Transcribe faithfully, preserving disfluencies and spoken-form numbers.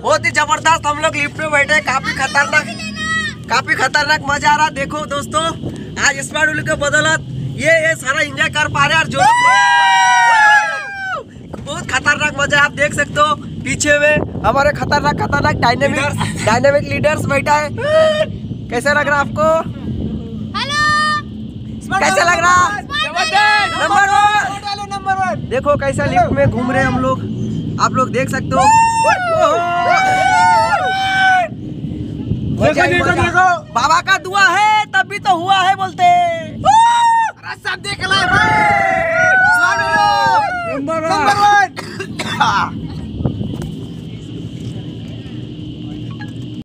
बहुत ही जबरदस्त हम लोग लिफ्ट में बैठे, काफी खतरनाक काफी खतरनाक मजा आ रहा। देखो दोस्तों, आज स्मार्ट उल के बदौलत ये ये सारा एंजॉय कर पा रहे हैं। जो बहुत खतरनाक मजा है, आप देख सकते हो पीछे में हमारे खतरनाक खतरनाक डायनेमिक डायनेमिक लीडर्स बैठा है। कैसा लग रहा आपको? हेलो, कैसा लग रहा? Number one number one. देखो कैसा लिफ्ट में घूम रहे हैं हम लोग, आप लोग देख सकते हो। देखो देखो देखो, बाबा का दुआ है तभी तो हुआ है बोलते।